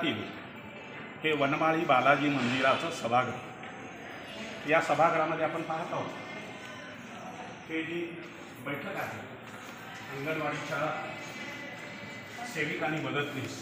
शहरातील हे वनमाळी बालाजी मंदिराचं सभागृह। या सभागृहामध्ये आपण पाहत आहोत हे जी बैठक आहे अंगणवाडीच्या सेविका आणि मदतनीस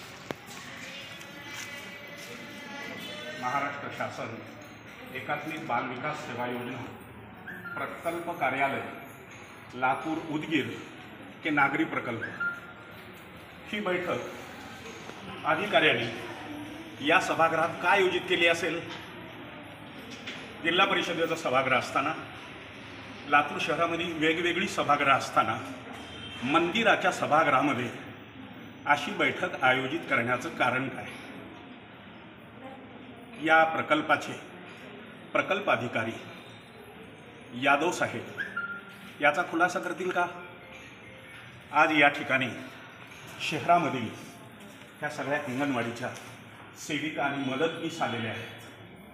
महाराष्ट्र शासन एकात्मिक बाल विकास सेवा योजना प्रकल्प कार्यालय लातूर उदगीर के नागरी प्रकल्प ही बैठक अधिकाऱ्यांनी या सभागृहात का आयोजित केली असेल? जिल्हा परिषदेचं सभागृह असताना लातूर शहरामध्ये वेगवेगळी सभागृह असताना मंदिराच्या सभागृहामध्ये अशी बैठक आयोजित करण्याचं कारण काय? या प्रकल्पाचे प्रकल्प अधिकारी यादव साहेब याचा खुलासा करतील का? आज या ठिकाणी शहरामधील ह्या सगळ्या अंगणवाडीच्या सेविका आणि मदतनीस आलेल्या आहेत।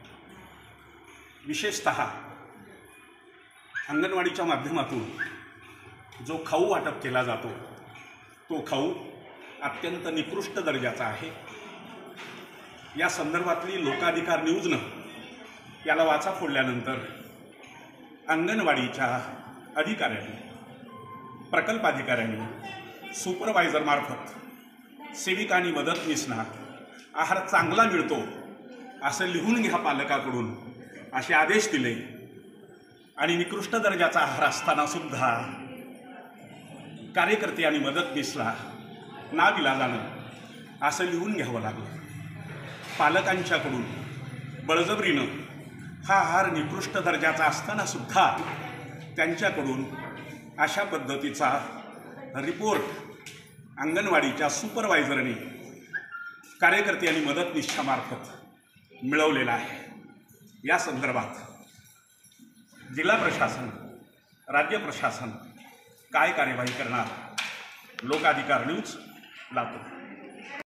विशेषतः अंगणवाडीच्या माध्यमातून जो खाऊ वाटप केला जातो तो खाऊ अत्यंत निकृष्ट दर्जाचा आहे। या संदर्भातली लोकाधिकार न्यूजनं याला वाचा फोडल्यानंतर अंगणवाडीच्या अधिकाऱ्यांनी प्रकल्प अधिकाऱ्यांनी सुपरवायझरमार्फत सेविका आणि मदतनीसना आहार चांगला मिळतो असं लिहून घ्या पालकाकडून असे आदेश दिले आणि निकृष्ट दर्जाचा आहार असताना सुद्धा कार्यकर्ते आणि मदतनीसला नाविलाजानं असं लिहून घ्यावं लागलं। पालकांच्याकडून बळजबरीनं हा आहार निकृष्ट दर्जाचा असताना सुद्धा त्यांच्याकडून अशा पद्धतीचा रिपोर्ट अंगणवाडीच्या सुपरवायझरने कार्यकर्ते आणि मदतनीसच्या मार्फत मिळवलेला आहे। या संदर्भात जिल्हा प्रशासन राज्य प्रशासन काय कार्यवाही करणार? लोकाधिकार न्यूज लातूर।